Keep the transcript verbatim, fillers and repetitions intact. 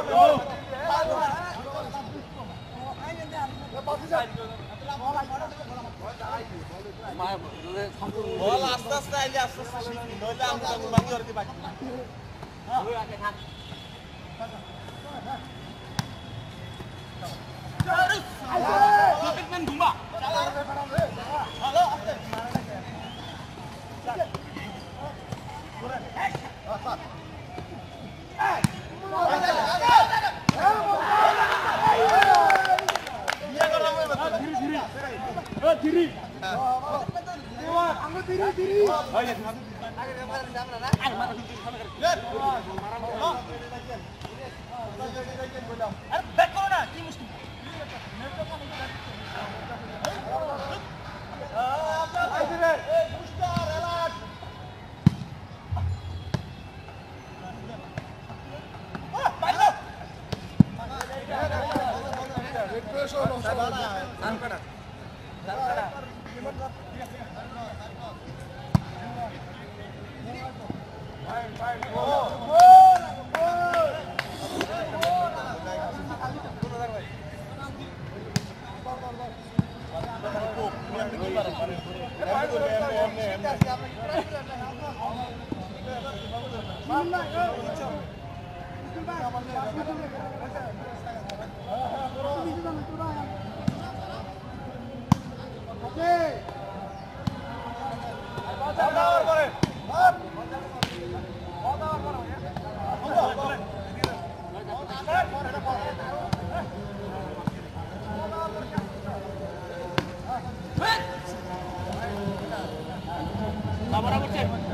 বল আস্তে আস্তে আইলে আস্তে আস্তে নইলে আমরা বাকি আর কি বাকি ওই আগে থাক Superman Gumba. Halo, aste. Diri. Anggo diri diri. Oh iya. Ayo back kau na, ini mesti. Sabar, sabar, cek.